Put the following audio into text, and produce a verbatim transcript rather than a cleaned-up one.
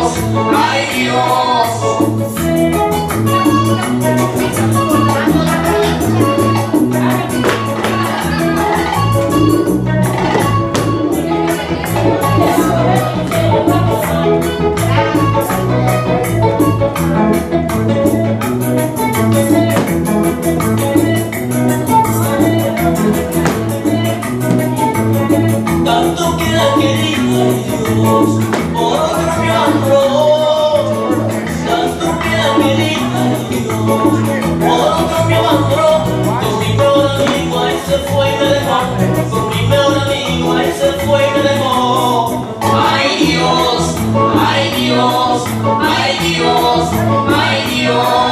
Dios, ay Dios. Tanto que la querido Dios por otro me abandonó, tanto que la querido Dios por otro me abandonó. Con mi mejor amigo ahí se fue y me dejó, con mi mejor amigo ahí se fue y me dejó. Ay Dios, ay Dios, ay Dios, ay Dios.